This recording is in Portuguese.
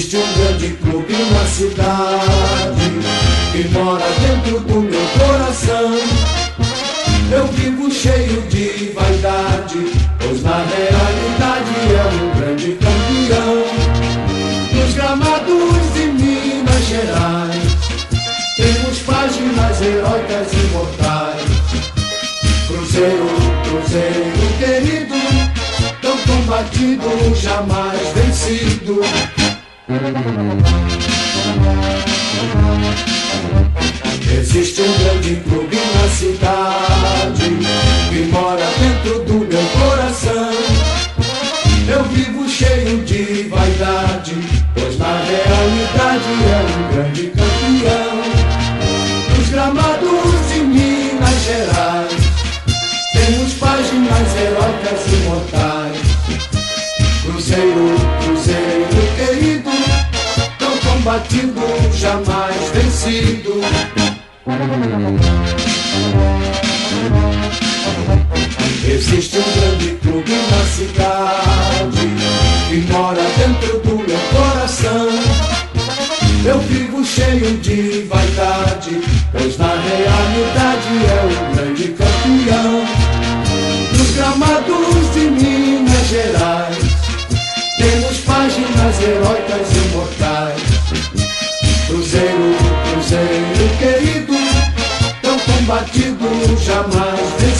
Existe um grande clube na cidade que mora dentro do meu coração. Eu vivo cheio de vaidade, pois na realidade é um grande campeão. Nos gramados de Minas Gerais temos páginas heróicas imortais. Cruzeiro, Cruzeiro querido, tão combatido, jamais vencido. Existe um grande clube na cidade que mora dentro do meu coração. Eu vivo cheio de vaidade, pois na realidade é um grande campeão. Nos gramados de Minas Gerais temos páginas heróicas imortais. Cruzeiro, Cruzeiro querido, tão combatido, jamais vencido. Existe um grande clube na cidade que mora dentro do meu coração. Eu vivo cheio de vaidade, pois na realidade é um grande campeão. Nos gramados de Minas Gerais temos páginas heróicas imortais. Cruzeiro, Cruzeiro querido, tão combatido, jamais vencido.